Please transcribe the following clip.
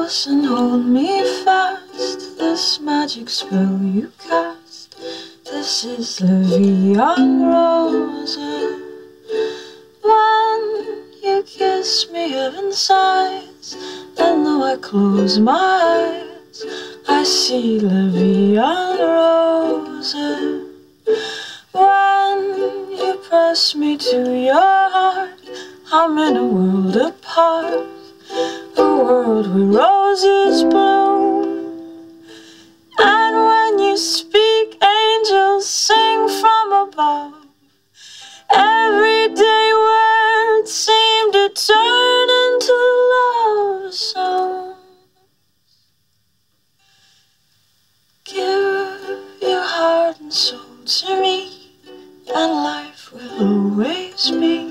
close and hold me fast. This magic spell you cast. This is la vie en rose. When you kiss me, heaven sighs, and though I close my eyes, I see la vie en rose. When you press me to your heart, I'm in a world apart, a world where roses bloom. And when you speak, angels sing from above. Everyday words seem to turn into love songs. Give your heart and soul to me, and life will always be